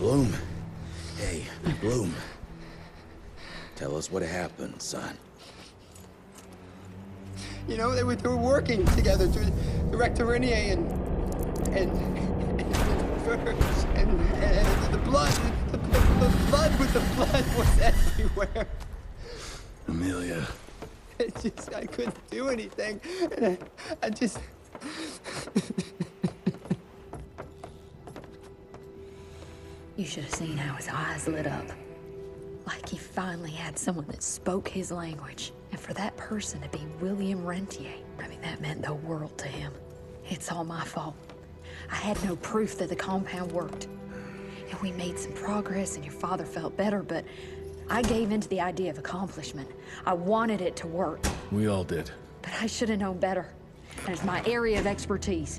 Bloom. Hey, Bloom. Tell us what happened, son. You know, they were working together to erect Irinier and the blood with the blood was everywhere. Amelia. I couldn't do anything. And I just... You should have seen how his eyes lit up. Like he finally had someone that spoke his language. And for that person to be William Rentier, I mean, that meant the world to him. It's all my fault. I had no proof that the compound worked. And we made some progress and your father felt better, but I gave in to the idea of accomplishment. I wanted it to work. We all did. But I should have known better. And it's my area of expertise.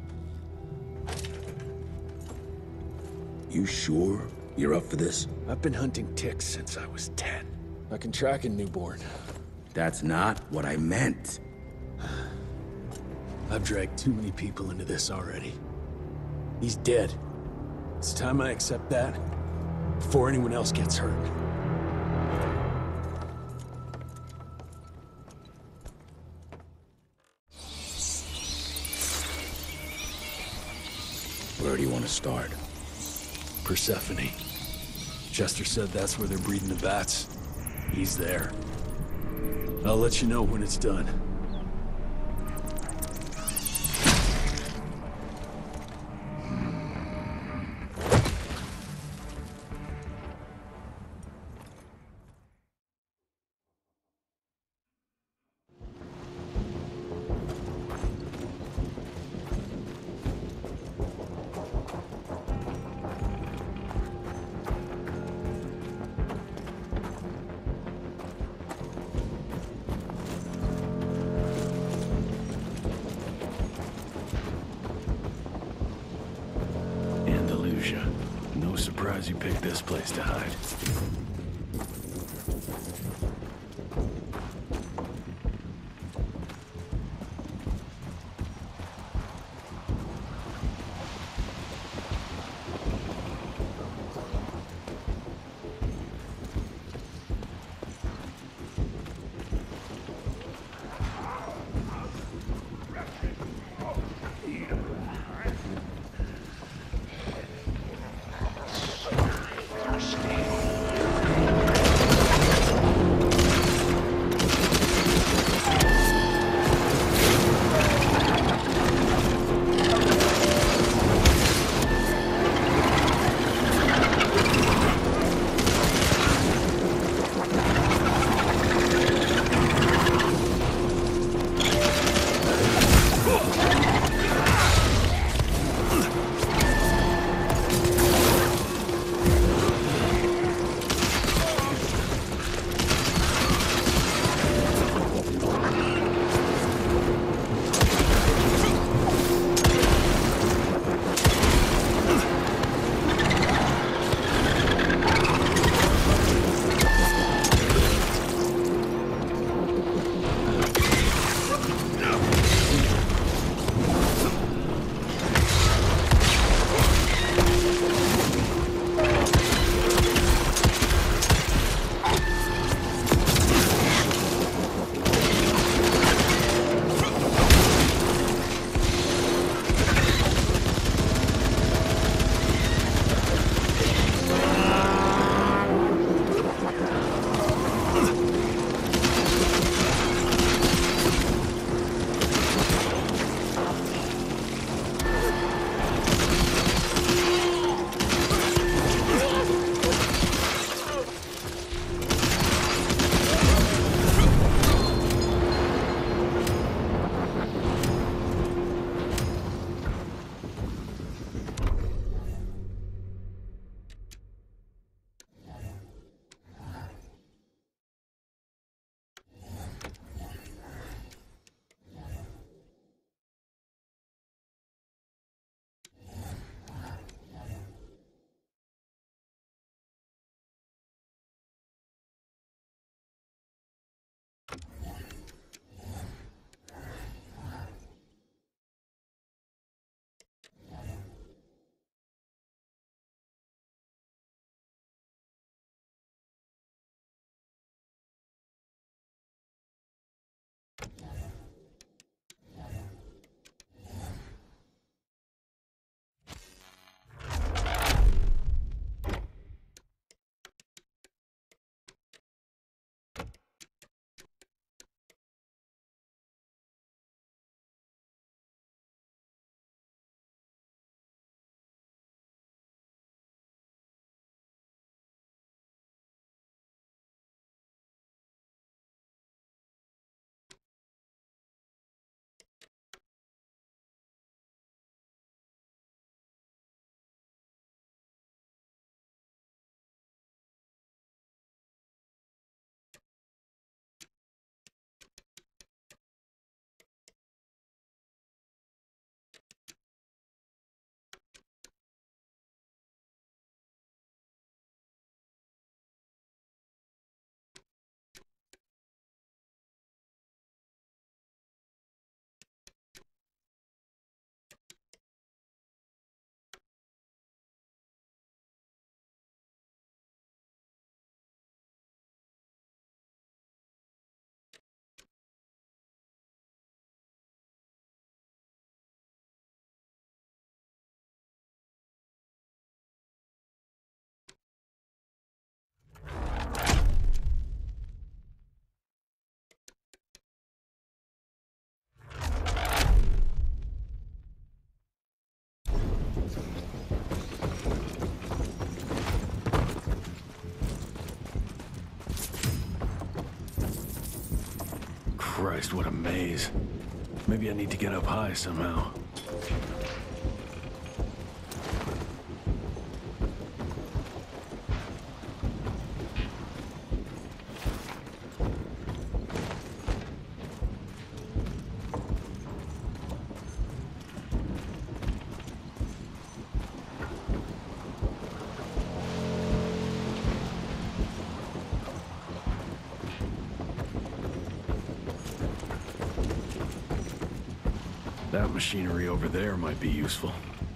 You sure you're up for this? I've been hunting ticks since I was 10. I can track a newborn. That's not what I meant. I've dragged too many people into this already. He's dead. It's time I accept that before anyone else gets hurt. Where do you want to start? Persephone. Chester said that's where they're breeding the bats. He's there. I'll let you know when it's done. No surprise you picked this place to hide. Christ, what a maze. Maybe I need to get up high somehow. That machinery over there might be useful.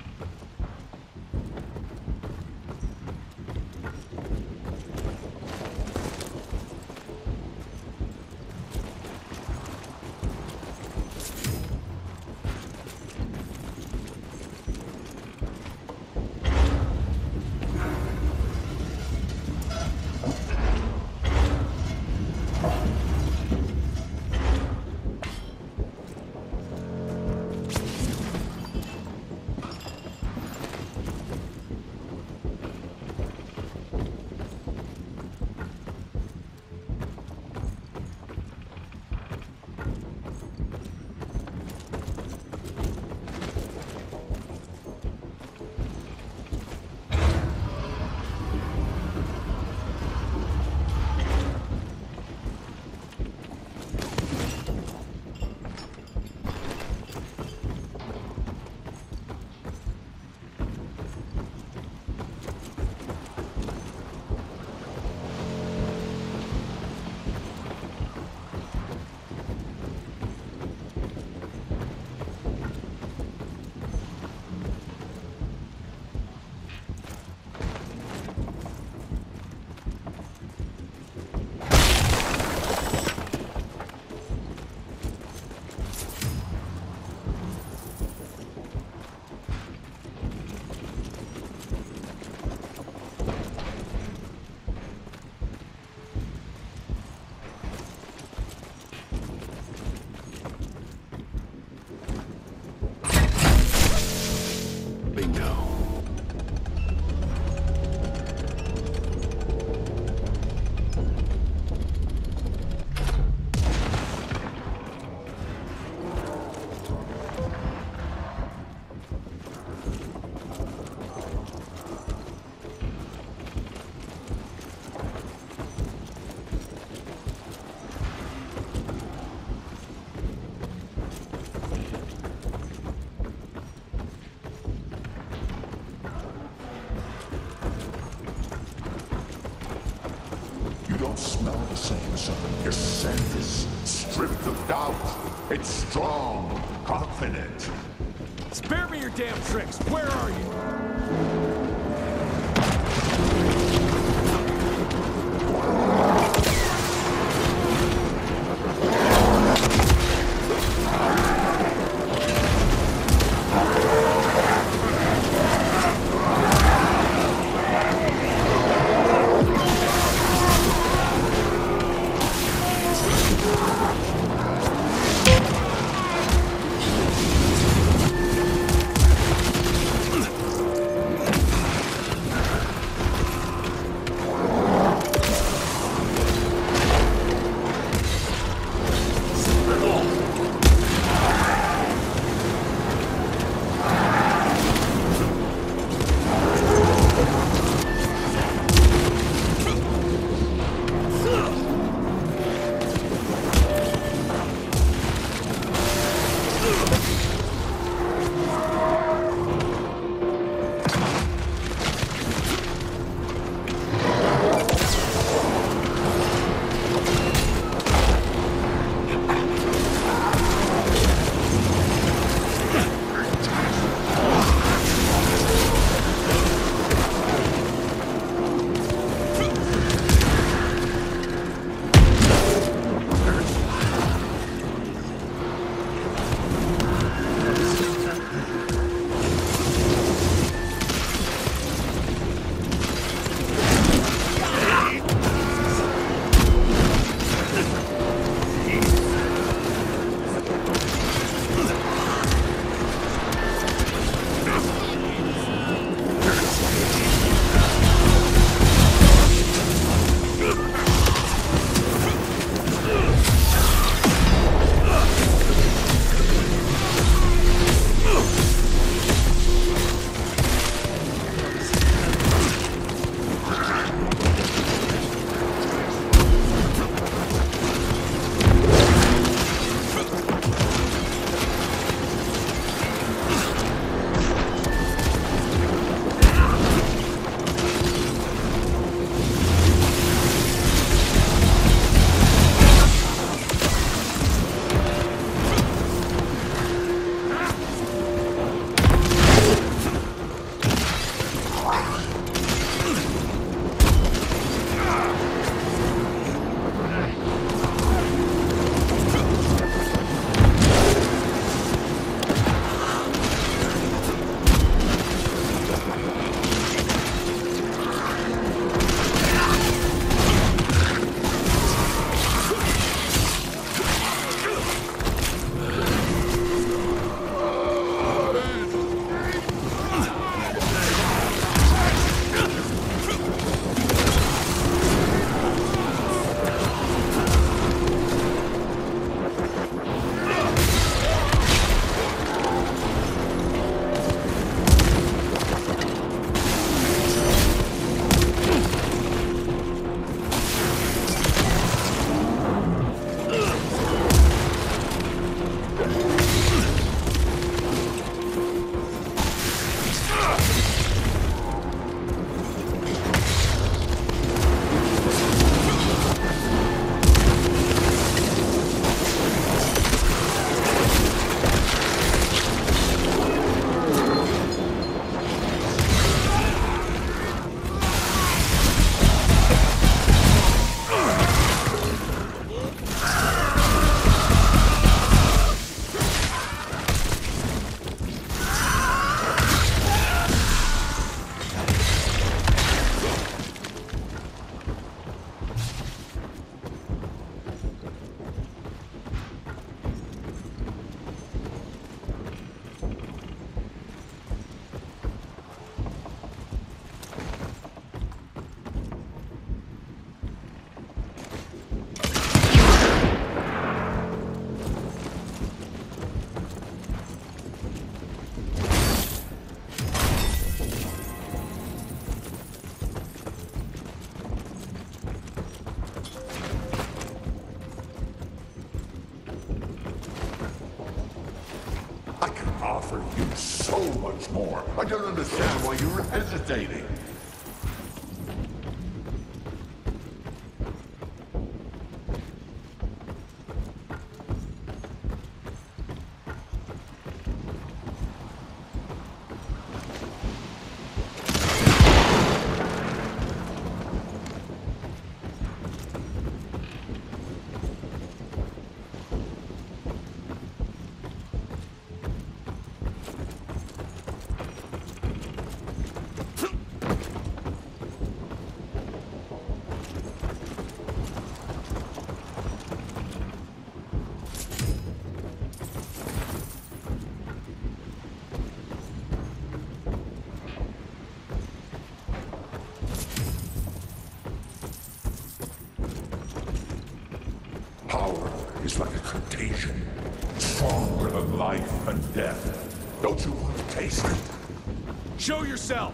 Smell the same, son. Your scent is stripped of doubt. It's strong, confident. Spare me your damn tricks! Where are you? you so much more. I don't understand why you're hesitating. Power is like a contagion, stronger than life and death. Don't you want to taste it? Show yourself!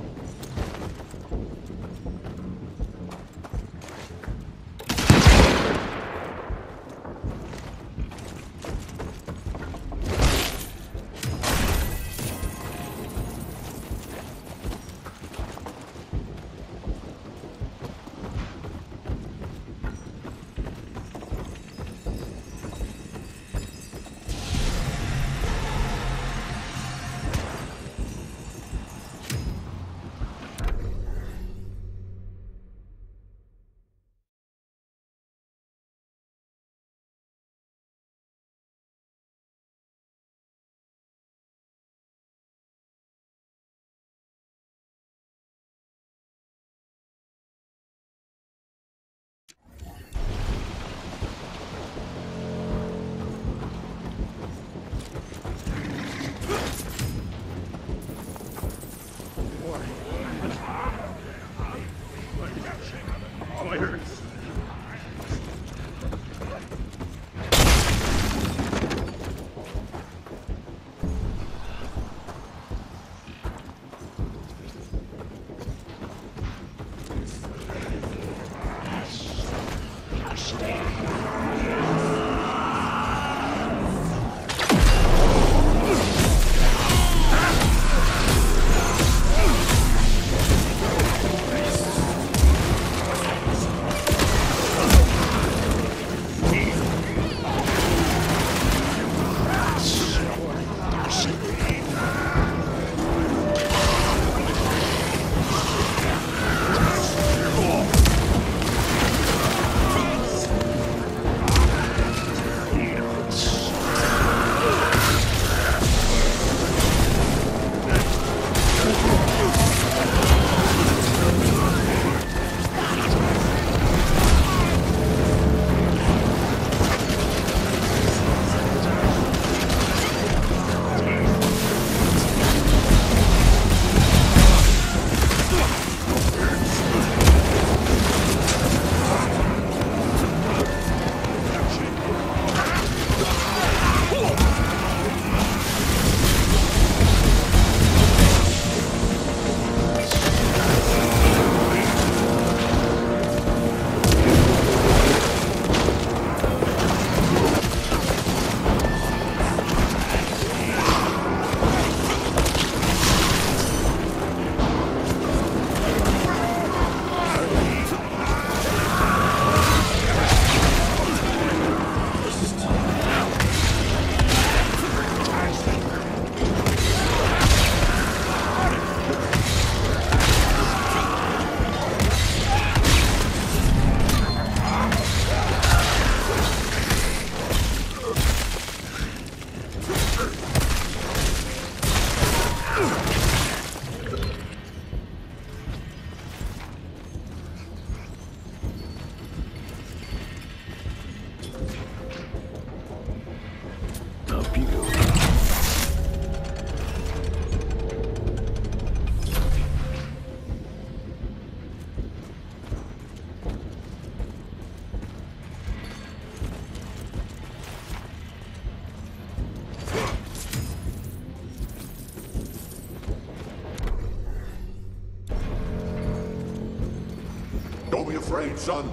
Don't be afraid, son.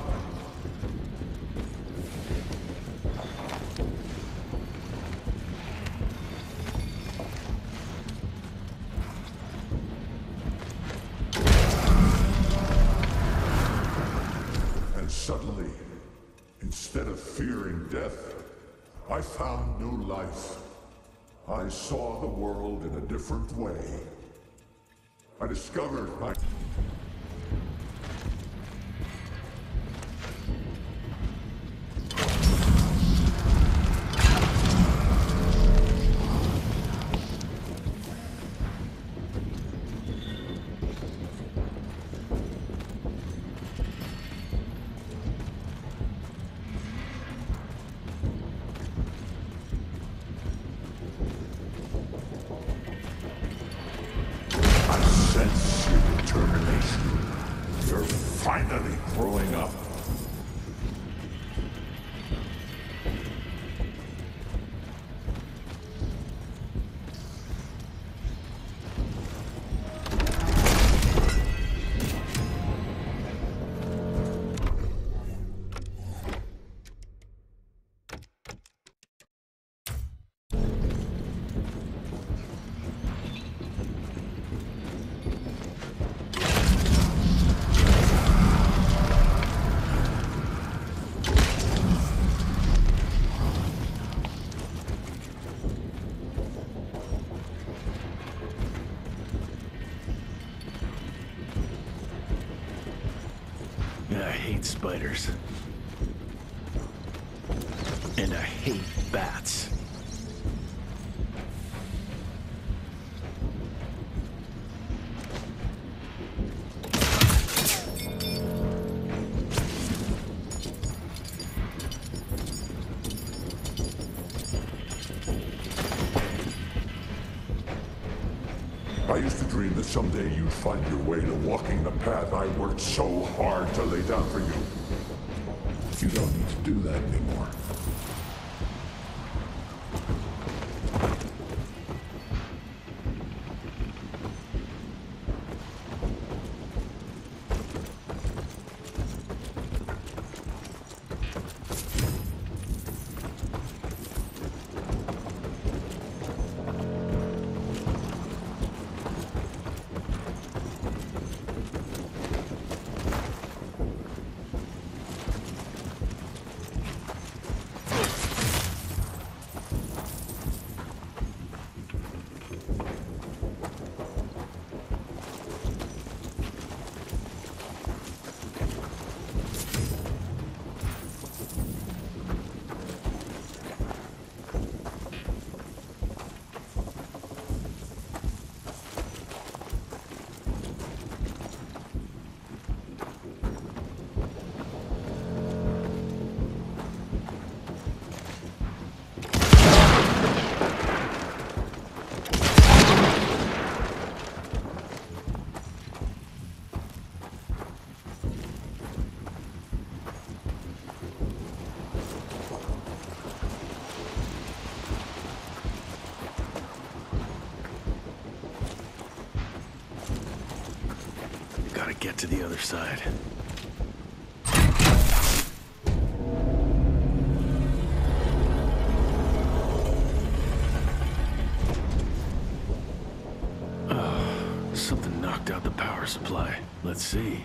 Instead of fearing death, I found new life. I saw the world in a different way. I discovered my... sense your determination. You're finally growing up. I hate spiders. And I hate bats. I used to dream that someday you'd find your way to walking the path I worked so hard to lay down for you. You don't need to do that anymore. Gotta get to the other side. Something knocked out the power supply. Let's see.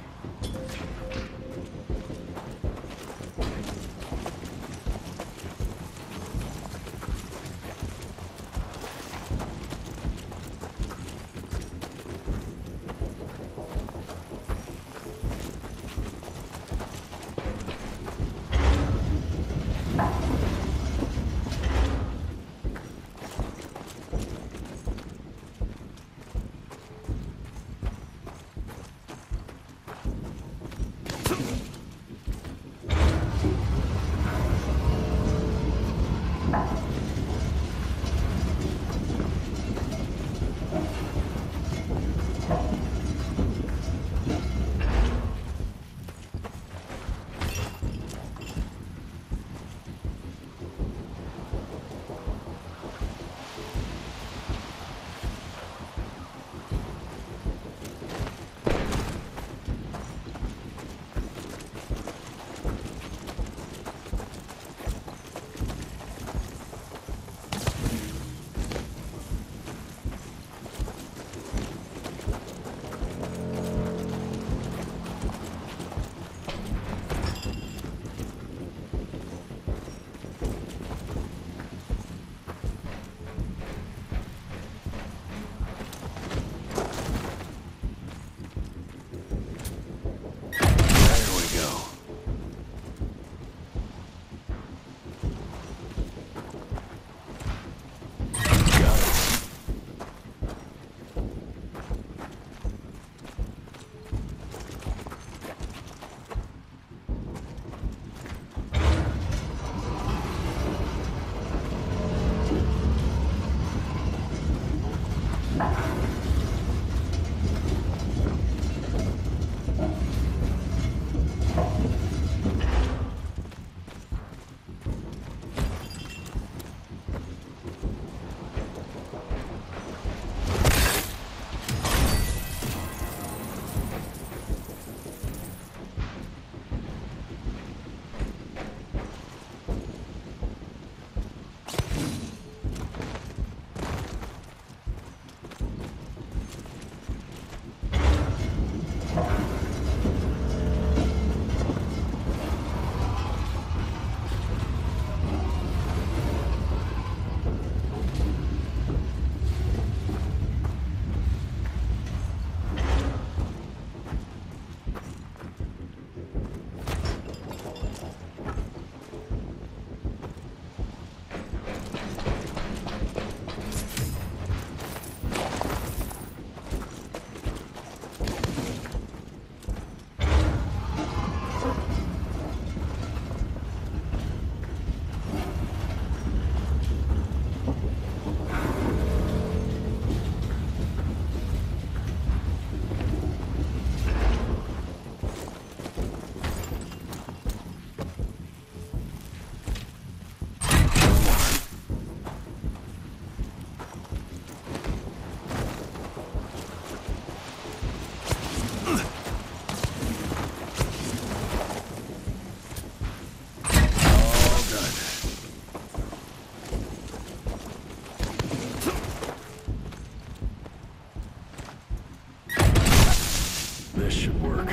This should work.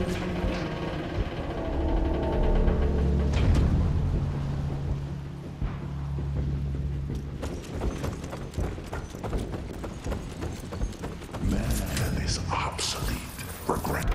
Man is obsolete. Regret.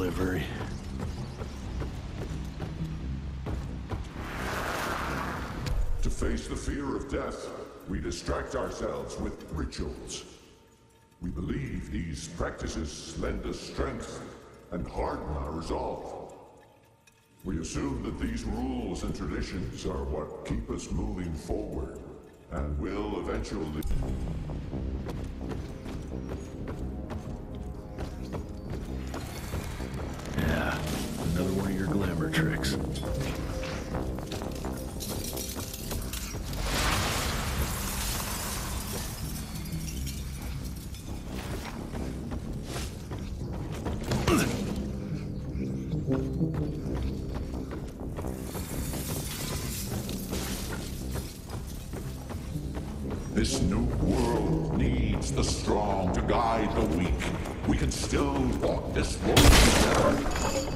delivery. To face the fear of death, we distract ourselves with rituals. We believe these practices lend us strength and harden our resolve. We assume that these rules and traditions are what keep us moving forward and will eventually... Yeah, another one of your glamour tricks. This new world needs the strong to guide the weak. We can still walk this road together.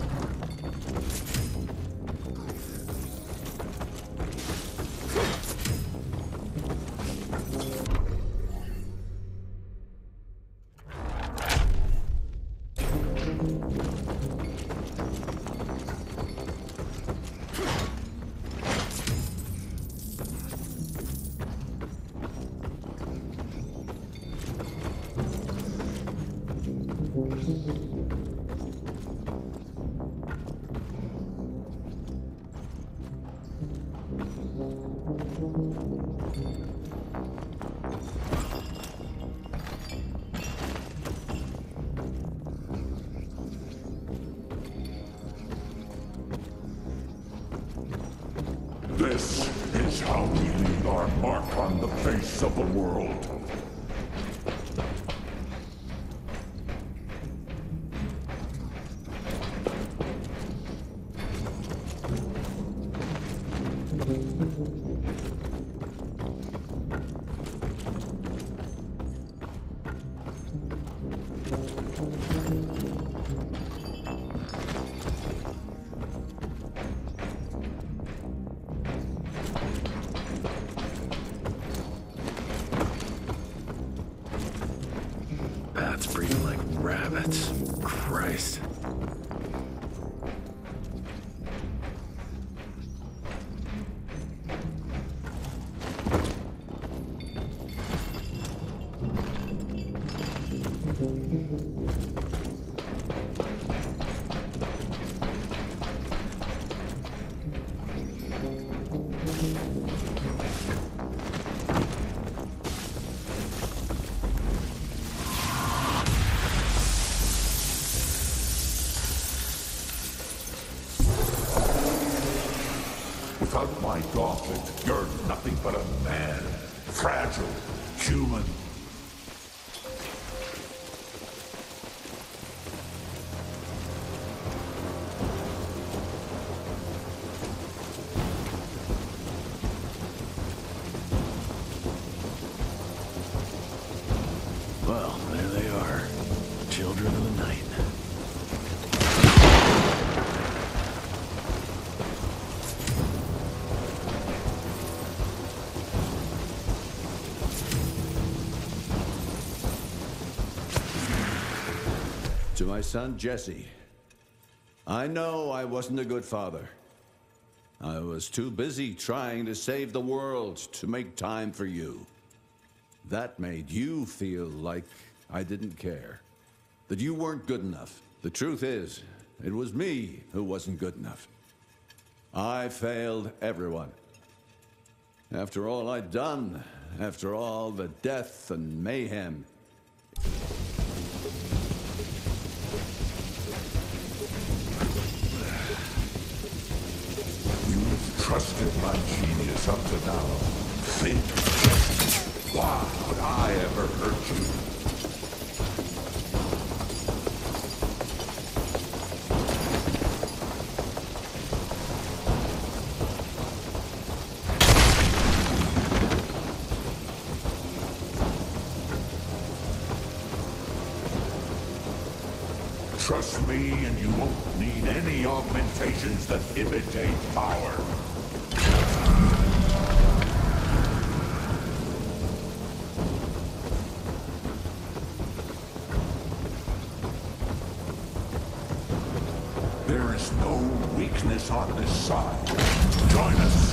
This is how we leave our mark on the face of the world. Bats breathing like rabbits. Christ. Without my gauntlet, you're nothing but a man. Fragile, human. Well, there they are. Children of the night. To my son, Jesse. I know I wasn't a good father. I was too busy trying to save the world to make time for you. That made you feel like I didn't care. That you weren't good enough. The truth is, it was me who wasn't good enough. I failed everyone. After all I'd done, after all the death and mayhem, Trusted my genius up to now. Think, why would I ever hurt you? Trust me and you won't need any augmentations that imitate power. on this side. Join us.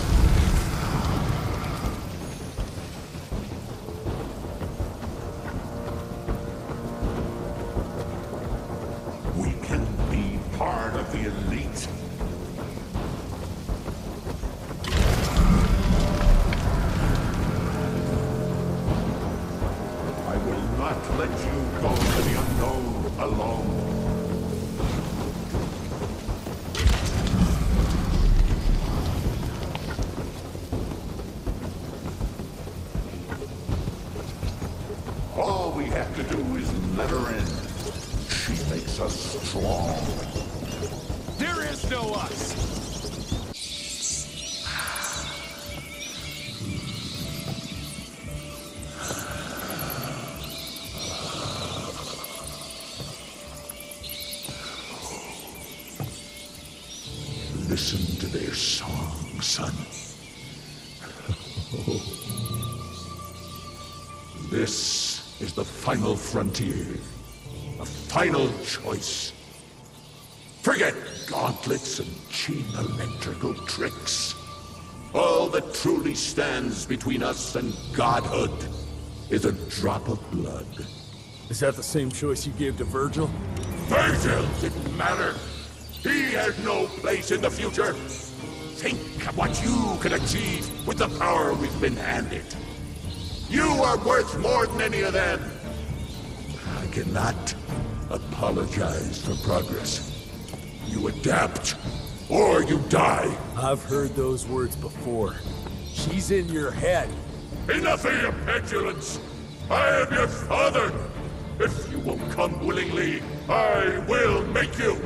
We can be part of the elite. I will not let you go to the unknown alone. All we have to do is let her in. She makes us strong. There is no us! Listen to their song, son. This is the final frontier. A final choice. Forget gauntlets and cheap electrical tricks. All that truly stands between us and godhood is a drop of blood. Is that the same choice you gave to Virgil? Virgil didn't matter. He has no place in the future. Think of what you can achieve with the power we've been handed. You are worth more than any of them. I cannot apologize for progress. You adapt, or you die. I've heard those words before. She's in your head. Enough of your petulance. I am your father. If you won't come willingly, I will make you.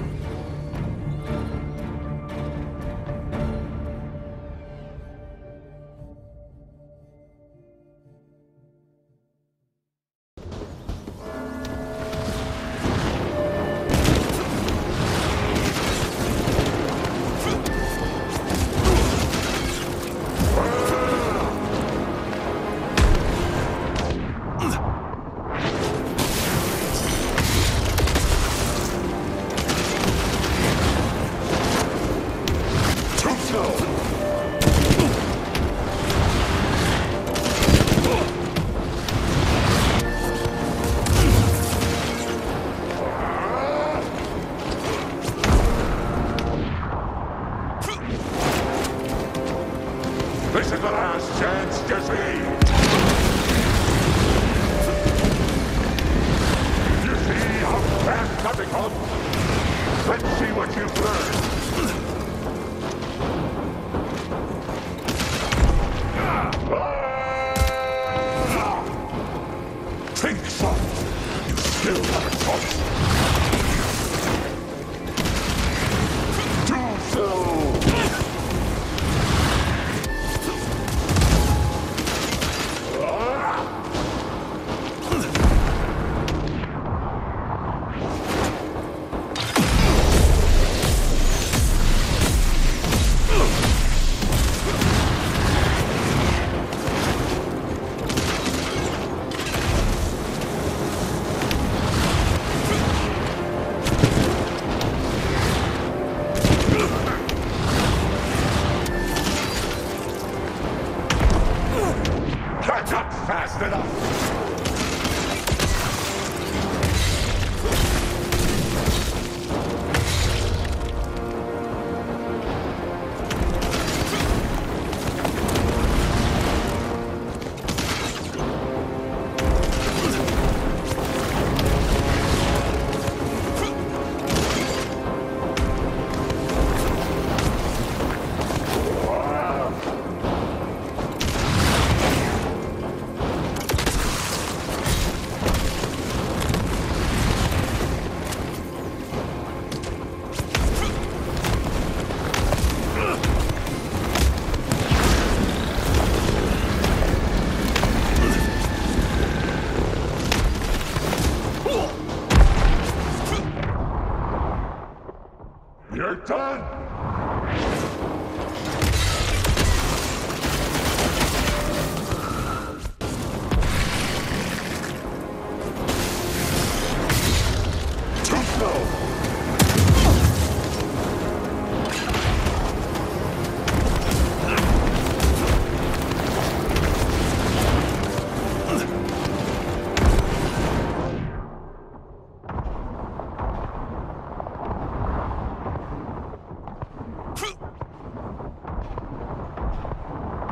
This is the last chance, Jesse! You see how fast I've become? Let's see what you've learned. Think, son. You still have a choice. Do so! That's not fast enough!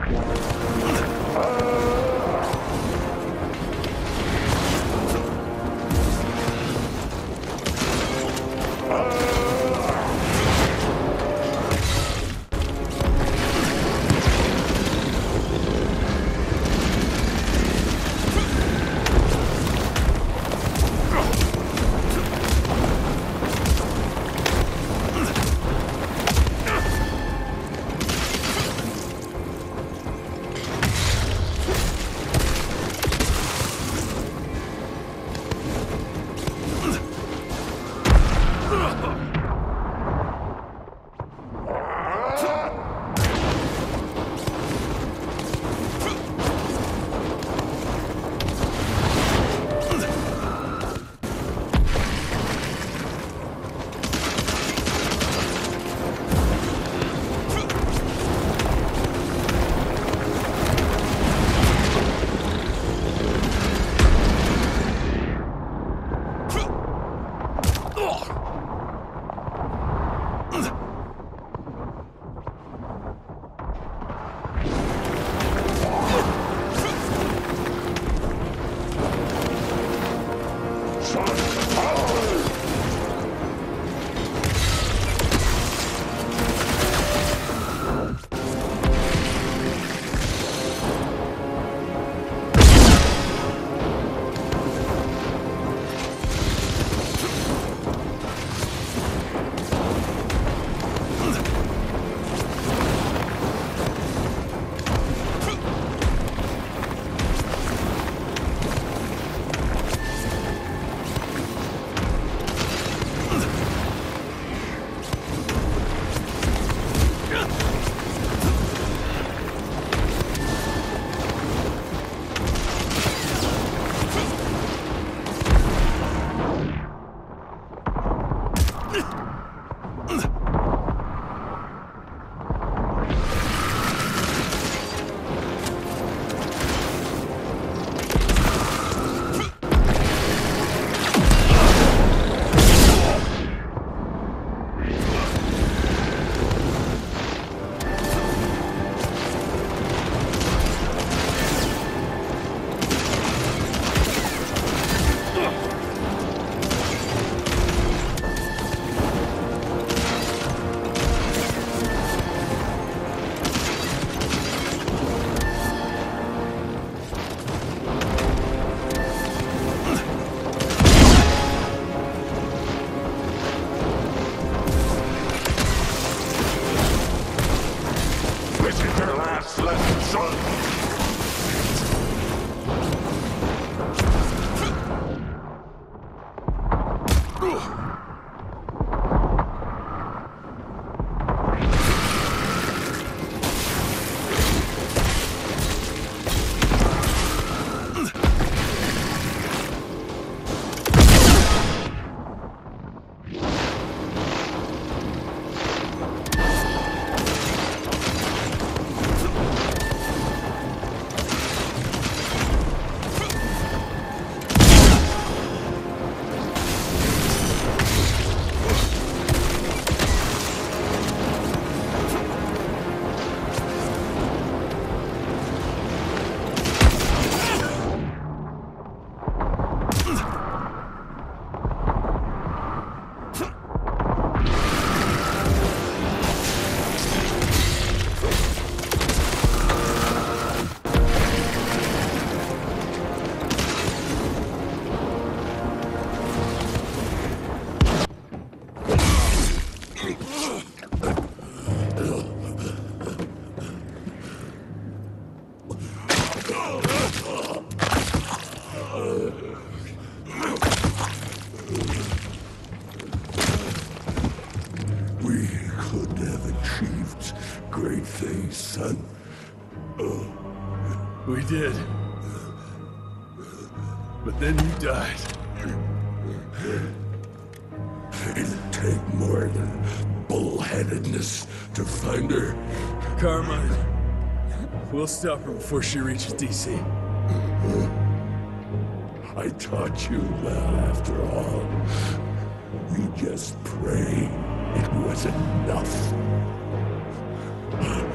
son. We did. But then you died. It'd take more than bullheadedness to find her. Carmine, we'll stop her before she reaches DC. I taught you well after all. You just pray it was enough.